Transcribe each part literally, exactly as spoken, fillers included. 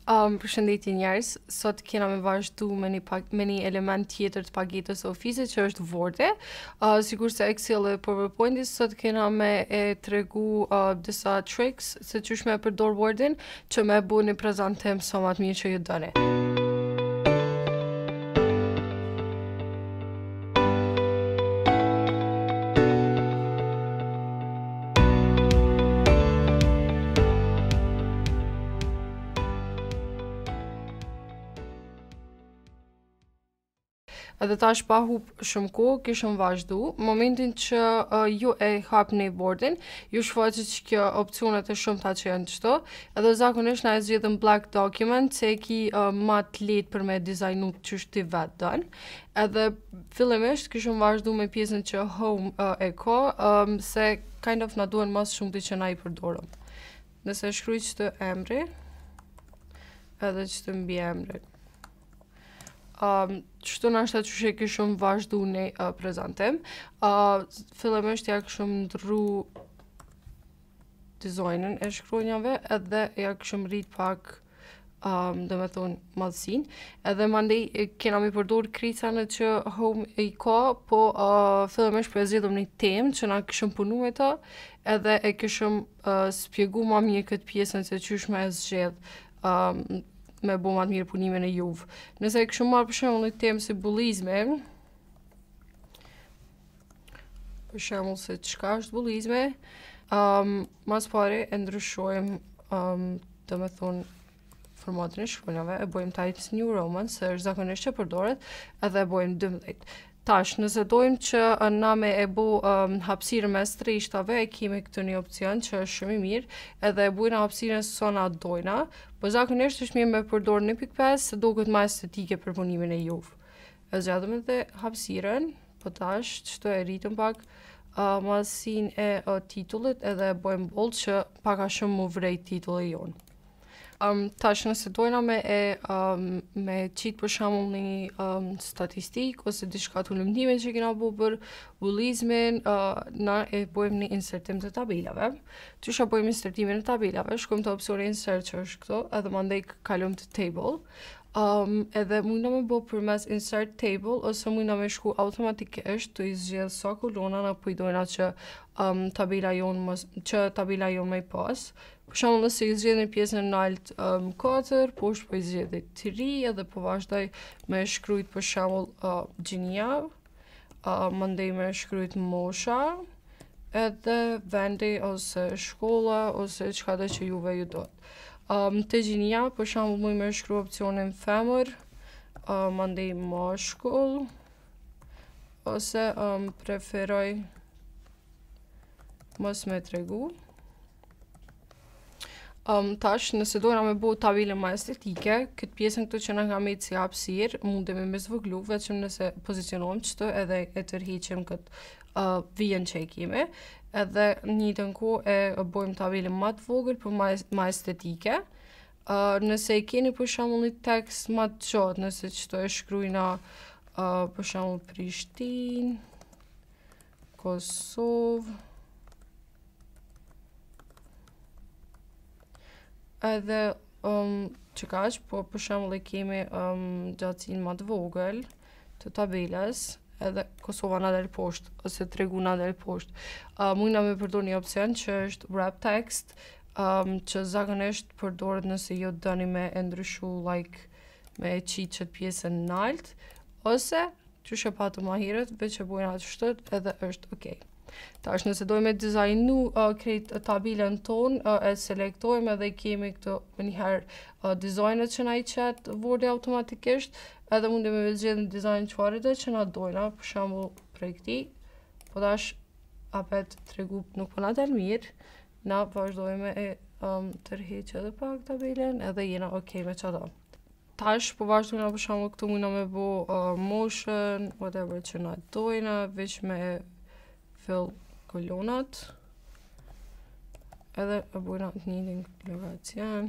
Um, Përshëndetje njerëz, sot kena me vazhdu me një, pak, me një element tjetër të paketës së ofisit që është Wordi. Uh, sikur se Excel e PowerPointit, sot kena me e tregu uh, disa tricks se qysh me përdor Wordin që me bu një prezentim sa më të mirë që ju doni. Edhe tash pa hup shumë kohë, kishëm vazhdu. Momentin që uh, ju e hapni Wordin, ju shfaqet që kjo opcionet e shumta që janë çto, edhe zakonisht na e zgjedhëm blank document, se e ki uh, ma të lehtë për me dizajnu ç'është ti vetë don. Edhe fillimisht kishëm vazhdu me pjesën që home uh, e ka, um, se kind of na duhen mas shumë ti që na i përdorëm. Nëse shkruaj ç'të emri, edhe ç'të mbi emri. Um, Qështu në ashtë që që këshëm vazhdu një uh, prezentim. Uh, Fillimisht ja këshëm ndru dizajnin e shkronjave edhe ja këshëm rrit pak um, dhe me thonë madhësin. Edhe mandej kena mi përdur kricane që home i ka, po uh, fillimisht për e zhidhëm një temë që na këshëm punu me ta edhe e këshëm uh, spjegu ma mirë këtë pjesën se qysh me e zgjedh um, me bo ma të mirë punimin e juve. Nëse e këshëm marrë për shembull një temë si bullizmi, për shembull se çka është bullizmi, um, mas pari e ndryshojmë um, dhe me thonë formatin e shkronjave, e bojmë Times New Roman, se është zakonisht që përdoret, edhe e bojmë dymbëdhjetë. Tash, nëse dojmë që na me e bo um, hapsirën mes trishtave, e kemi këtë një opcion që është shumë i mirë, edhe e bujna hapsirën sa na dojna, po zakonisht është mirë me përdor një pikë pesë se duket më estetike për punimin e juve. E zgjatëm edhe hapsirën, po tash çto e rritëm pak uh, madhësinë e uh, titullit edhe e bojmë bold që pak a shumë mu vrej titulli jonë. Um, tash nëse dojna me e um, me qitë për shembull një um, statistik ose diçka të lëmtimin që kena bu për bullizmin, uh, na e bojmë një insertim të tabelave. Qysha bojmë insertimin të tabelave, shkojmë të opcioni insert që është këto, edhe mandej kalojmë të table. Um, edhe mujna me bo përmes insert table ose mujna me shku automatikisht të izgjedh sa kolona na po i dojna që um, tabela jonë që tabela jonë me i pas. Për shembull nëse i zgjedh një pjesën e nalt um, katër, poshtë po i zgjedh tri edhe po vazhdoj me shkrujt për shembull uh, gjinia, uh, mandej me shkrujt mosha, edhe vendi ose shkolla ose çka do që juve ju dot. Um, të gjinia, për shembull muj me shkru opcionin femër, uh, mandej mashkull, ose um, preferoj mos me tregu. Um, tash, nëse dojna me bo tabelën ma estetike, këtë pjesën këtu që na ka mejtë si hapësirë, mundemi me zvëglu, vetëm nëse pozicionojmë qëtë edhe e tërhiqim këtë uh, vijën që e kemi, edhe njëtën kohë e bojmë tabelën ma të vogël për ma, ma estetike. Uh, nëse e keni për shembull një tekst ma të gjatë, nëse qëto e shkrujna uh, për shembull Prishtinë, Kosovë, edhe um, që kaq, po për shembull e kemi um, gjatësinë ma të vogël të tabelës, edhe Kosova na del poshtë, ose tregun na del poshtë. Uh, mujna me përdor një opcion që është wrap text, um, që zakonisht përdoret nëse jo doni me e ndryshu, like me e qitë qëtë pjesën nalt, ose që shë patu ma herët, veç e bojna atë shtët edhe është okej. Tash nëse dojmë e dizajnu uh, krejt tabelën tonë, uh, e selektojmë edhe kemi këto njëherë uh, dizajnet që na i qetë Wordi automatikisht, edhe mundemi me zgjedhë në dizajn çfarë do që na dojna, për shembull projekti, po tash apet tregu nuk po na del mirë, na vazhdojmë e um, tërheq edhe pak tabelën edhe jena okej me çato. Tash po vazhdojna për shembull këtu mundna me bo uh, motion, whatever që na dojna, veç me fill kolonat, edhe e bujna të njëjtin logacian.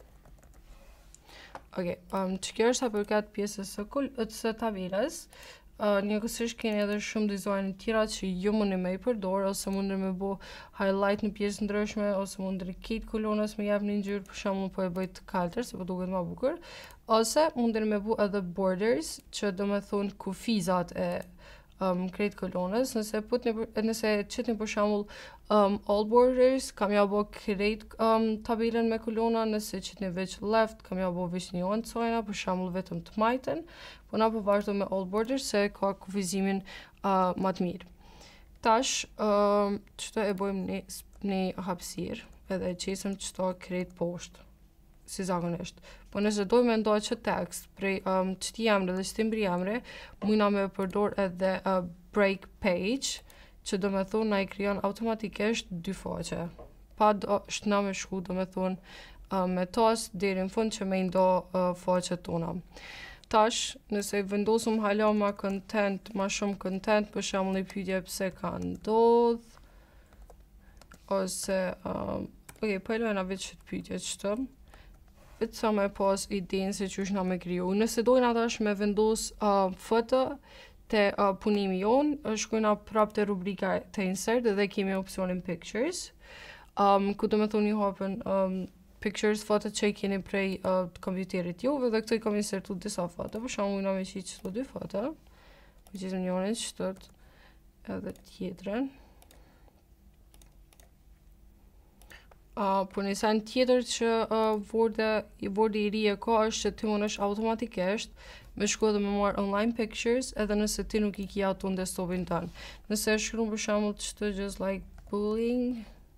Ok, um, që kjo është sa përkat pjesës së, së tabelës, Uh, Njëkohësisht keni edhe shumë dizajne tjera që ju mundi me i përdor, ose mundi me bo highlight në pjesë ndryshme, ose mundi kitë kolonës me jep një ngjyrë, për shembull po e bëj të kaltër, se po duket më bukur, ose mundi me bo edhe borders, që do me thonë kufizat e um, krejt kolonës, nëse putni, nëse qitni për shembull um, all borders, kam ja bo krejt um, tabelen me kolona, nëse qitni veç left, kam ja bo veç një anë cojna, për shembull vetëm të majten, po na po vazhdo me all borders se ka kufizimin uh, më të mirë. Tash, uh, qëto e bojmë një, një hapësirë, edhe e qesëm qëto krejt poshtë, si zakonisht. Po nëse dojmë me ndoj që tekst prej um, qëti emre dhe qëti mbri emre, mujna me përdor edhe uh, break page, që do me thonë na i krijon automatikisht dy faqe. Pa do është na me shku, do me thonë, uh, me tas deri në fund që me ndo uh, faqet tona. Tash, nëse vendosum hala ma content, ma shumë content, për shembull një pyetje pse ka ndodh, ose, um, ok, po e lojna veç që të pyetje qëtë, vetë sa me pas idenë se që është na me kriju. Nëse dojna tash me vendos uh, foto të uh, punimi jonë, shkojna prap të rubrika të insert dhe kemi opcionin pictures, um, ku do me thonë një hapën um, pictures, fotot që i keni prej uh, kompjuterit juve, dhe këto i kam insertu disa foto, për shumë ujna me qitë qëto dy foto, me qitë njërin qëtët edhe tjetërën. Uh, po një sen tjetër që uh, vorde, vorde i rije ka është që ti mund është automatikisht me shko dhe me marë online pictures, edhe nëse ti nuk i kia ato në desktopin tënë. Nëse e shkru për shumë qëto just like bullying,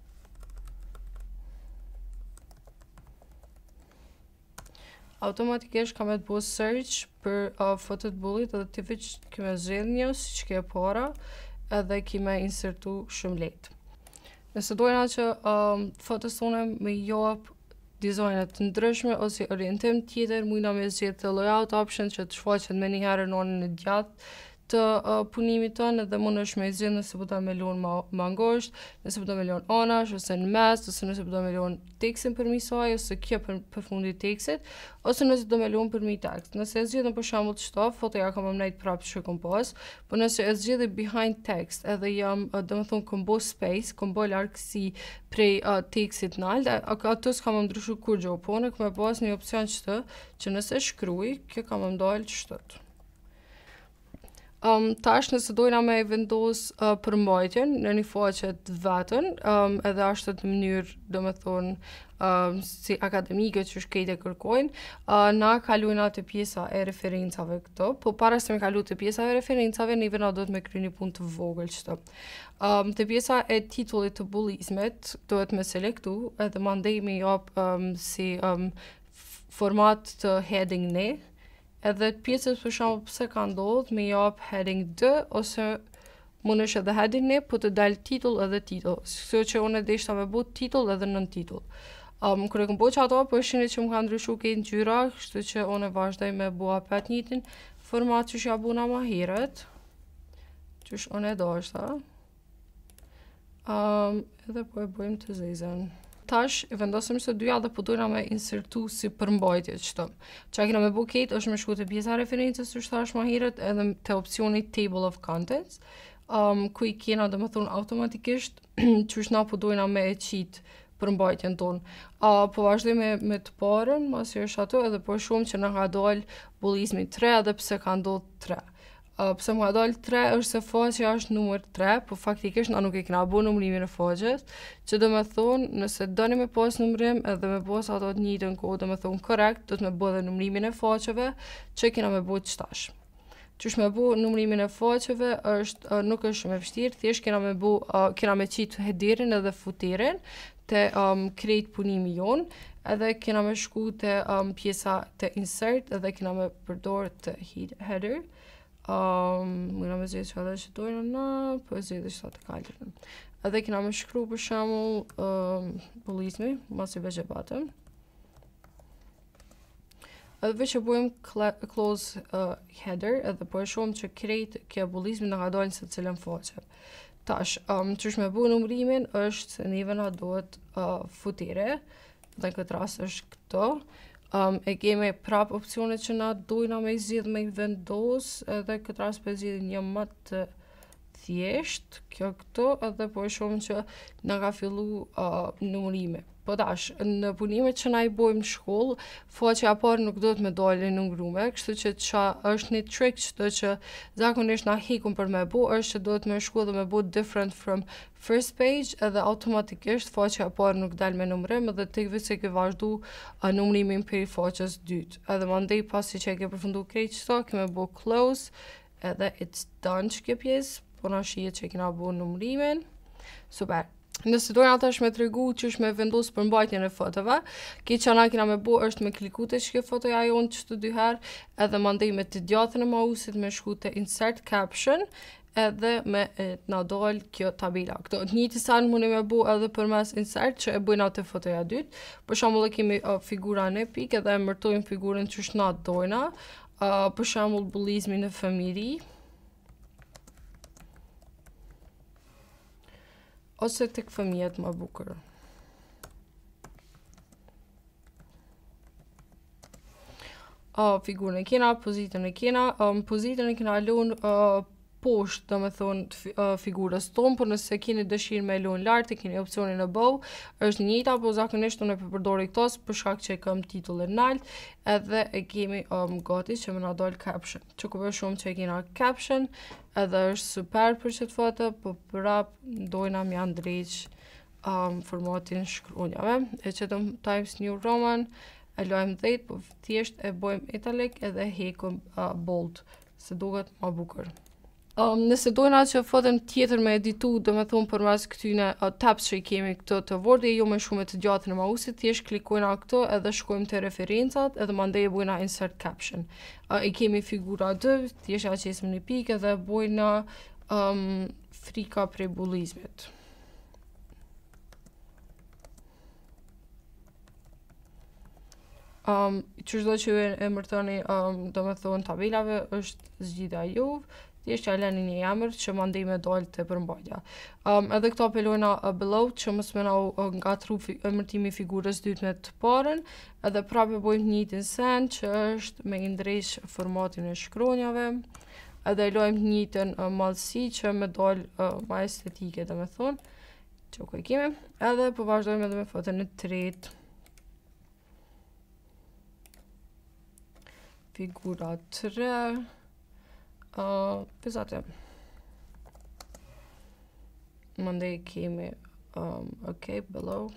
automatikisht kam e të bo search për uh, fotot bullit edhe ti veç kime zhjith një si që ke para edhe kime insertu shumë lehtë. Nëse dojna që um, fotos tone me jop dizajnet të ndryshme ose orientim tjetër, mujna me zhjith të layout option që të shfaqet me një herë në anën e gjatë të uh, punimit tonë, edhe mund është me zhjith nëse po do me lon ma, ma ngosht, nëse po do me lon anash, ose në mes, ose nëse po do me lon tekstin për mi saj, ose kjo për, për fundi tekstit, ose nëse do me lon për mi tekst. Nëse e zhjithën për shembull të shto, fotoja kam më mnejt prapë që kom pas, po nëse e zhjithë behind text, edhe jam, uh, do me thonë, kom bo space, kom bo larkësi prej uh, tekstit nalt, ato s'kam më ndryshu kur gjo, po në kom e pas një opcion qëtë, që nëse shkruj, kjo kam më ndalë qëtët. Um, tash nëse dojna me vendos uh, përmbajtjen në një faqe të vetën, um, edhe ashtë të mënyrë, do me thonë, um, si akademike që shkejt e kërkojnë, uh, na kalujna të pjesa e referencave këto, po para se me kalu të pjesa e referencave, neve na do të me kry një punë të vogël qëto. Um, të pjesa e titullit të bullizmet, do të me selektu, edhe mandej me jap um, si um, format të heading ne, edhe pjesës për shumë pëse ka ndodhë me jap heading dë, ose mund është edhe heading një, po të dalë titull edhe titull. Së që unë e deshta me bu titull edhe nën titull. Um, kër e këm po që ato, po shini që më ka ndryshu kejtë në gjyra, kështu që unë e vazhdoj me bua pet njëtin format që shja buna ma heret, që shë unë e dashta. Um, edhe po e bojmë të zezën. Tash, e vendosëm që të dyja dhe po dojna me insertu si përmbajtje qëto. Qa kina me buket është me shku të pjesa referencës që shtash ma heret edhe të opcioni Table of Contents, um, ku i kena dhe me thonë automatikisht që është na po dojna me e qitë përmbajtjen tonë. Uh, po vazhdoj me, me të parën, masi është ato, edhe po shumë që në ka dollë bullizmi tre edhe pse ka ndodhë tre. Uh, pse më ka dollë tre është se faqja është numër tre, po faktikisht na nuk e kena bu numrimin e faqes, që do me thonë, nëse doni me pas numrim edhe me pas ato të njëjtën kohë, do me thonë korrekt, do të me bu dhe numrimin e faqeve që kena me bu qëtash. Qysh me bu numrimin e faqeve është, uh, nuk është shumë e vështirë, thjesht kena me bu, uh, kena me qitë headerin edhe footerin të um, krejt punimi jonë, edhe kena me shku të um, pjesa të insert, edhe kena me përdor të header. Um, Mëna me zhjetë që edhe që dojnë na, po e zhjetë që të kaltërën. Edhe kena me shkru për shamull um, bullizmi, masi veç e batëm. Edhe veç e bujmë close uh, header, edhe po e shumë që krejt kja bullizmi në ka dojnë se cilën faqe. Tash, um, që është me bu numrimin është se neve na dohet uh, futere, dhe në këtë rast është këto. Um, e kemi prap opcionet që na dojna me i zgjidh me i vendos, edhe këtë rast po e zgjidhin një më të thjesht, kjo këto, edhe po e shohim që na ka fillu uh, numërimi. Po tash, në punimet që na i bojmë në shkollë, faqja e parë nuk do të me dalë në ngrume, kështu që qa është një trick që që zakonisht na hikun për me bo, është që do të me shku dhe me bo different from first page, edhe automatikisht faqja e parë nuk dalë me numërim, edhe të këtë se ke vazhdu uh, numërimin për i faqës dytë. Edhe mandej pasi që e ke përfundu krejt qëto, keme bo close, edhe it's done që ke pjesë, po na shijet që kena bo numërimin. Super. Nëse dojna tash me tregu që është me vendos përmbajtjen e fotove, ki që na kena me bo është me kliku të që ke fotoja jonë qëtë dy herë, edhe mandej me të djatën e mausit me shku të insert caption, edhe me e, na dollë kjo tabela. Këto një të sanë mundi me bo edhe për mes insert që e bujna të fotoja dytë, për shambull e kemi uh, figura në pik edhe e mërtojmë figurën që është na dojna, uh, për shambull bullizmi në familji, ose tek fëmijët më bukër. Uh, figurën e kena, pozitën e kena, um, pozitën e kena lënë uh, poshtë, do me thonë, uh, figurës tonë, por nëse keni dëshirë me lënë lartë, keni opcionin e bow, është njëjta, po zakonisht unë e përdori këtos, për shkak që e kam titullin nalt, edhe e kemi um, gati që më na dal caption. Që ku për shumë që e kena caption, edhe është super për që të foto, po prap dojna mja ndreq um, formatin shkronjave. E që të Times New Roman, e lojmë dhejt, po thjesht e bojmë italic edhe hekum uh, bold, se duket ma bukur. Um, nëse dojna që foton tjetër me editu, do me thonë për mes këtyne uh, tabs që i kemi këto të vordi, jo me shumë të gjatën e mausit, thjesht klikojna këto edhe shkojmë të referencat edhe mandej e bojna insert caption. Uh, I kemi figura dë, thjesht ja qesim një pikë edhe bojna um, frika prej bullizmit. Um, që shdo që e, e mërtoni, um, do me thonë tabelave, është zgjidhja juve, thjesht ja leni një jamër që mandej me dalë të përmbajtja. Um, edhe këto apelojna uh, below që mos me na uh, nga tru fi, emërtimi figurës dytë me të parën, edhe prapë bojmë një të sen që është me indresh formatin e shkronjave, edhe lojmë një të uh, malsi që me dalë uh, ma estetike dhe me thonë, që ku e kemi, edhe po vazhdojmë edhe me foton e tretë. Figura tre, Uh, Pesate. Mandej kemi um, ok, below.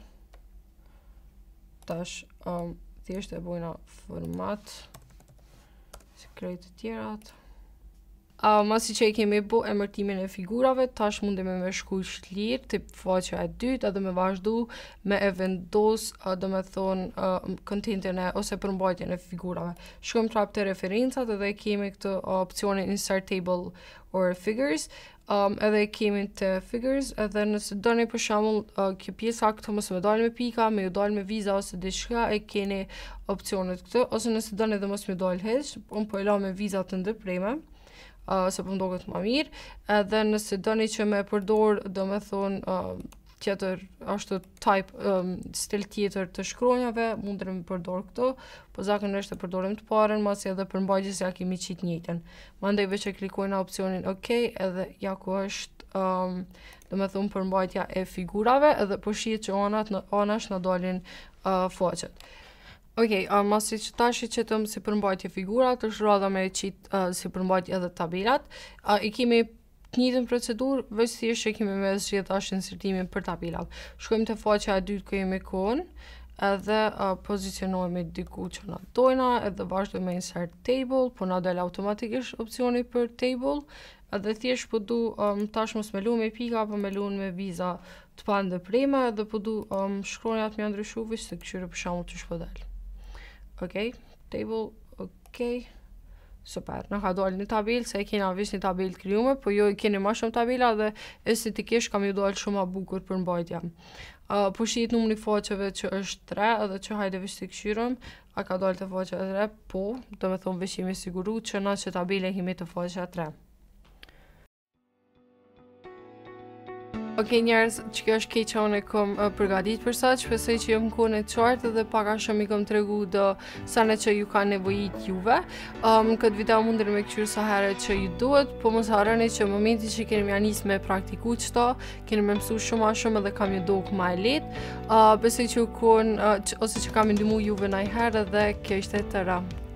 Tash um, thjesht e bojna format si krejt të tjerat. Uh, masi që i kemi bu emërtimin e figurave, tash mundemi me shku shlirë të faqja e dytë edhe me vazhdu me e vendos, uh, do me thonë, uh, kontentin e ose përmbajtjen e figurave. Shkojmë prap të referencat edhe kemi këtë uh, opcionin insert table or figures, um, edhe kemi të figures, edhe nëse doni për shembull uh, kjo pjesa këtu mos me dalë me pika, me ju dalë me viza ose diçka, e keni opcionet këtu, ose nëse doni dhe mos me dalë hiç, unë po e la me viza të ndërpreme. Uh, se po më doket ma mirë, edhe nëse doni që me përdor, do me thonë, uh, tjetër, ashtu type, um, stil tjetër të shkronjave, mundër me përdor këto, po zakonisht e përdorim të parën, masi edhe përmbajtjes ja kemi qit njëjtën. Mandej veç e klikojna opcionin OK, edhe ja ku është, um, do me thonë, përmbajtja e figurave, edhe po shihet që anat, në anash në dalin uh, faqet. Ok, uh, masi që tash i qëtëm si përmbajtje figurat, është rada me qitë uh, si përmbajtje edhe tabelat. Uh, I kemi të njëjtën procedurë, veç thjesht që kemi me zgjedh tash insertimin për tabelat. Shkojmë të faqja e dytë ku jemi kon, edhe uh, pozicionojmë diku që na dojna, edhe vazhdojmë me insert table, po na del automatikisht opcioni për table, edhe thjesht po du um, tash mos me lu me pika, po me lu me viza të pa ndërpreme, edhe po du um, shkronjat me ndryshu, veç të këshyre për shembull që shpo del. Ok, table, ok, super, në ka dojnë një tabel, se e kena vish një tabel të kryume, po jo i keni ma shumë tabela dhe estetikisht kam ju dojnë shumë a bukur për mbajtja. Uh, po shqit në një faqeve që është tre, edhe që hajde vish të këshyrëm, a ka dojnë të faqe e tre, po, do me thonë vish jemi siguru që na që tabele jemi të faqe e tre. Ok, njerëz, që kjo është keq që unë e kom uh, përgatit për sa, që besoj që jom kone qartë dhe paka shumë i kom tregu do sane që ju ka nevojit juve. Um, këtë video mundir me këqyrë sa herë që ju duhet, po mos harroni që në momenti që keni mja nis me praktiku qëto, keni me mësu shumë a shumë edhe kam ju dok ma e letë. Uh, besoj që ju kon, uh, që, ose që kam ndihmu juve na i herë dhe kjo ishte të ra.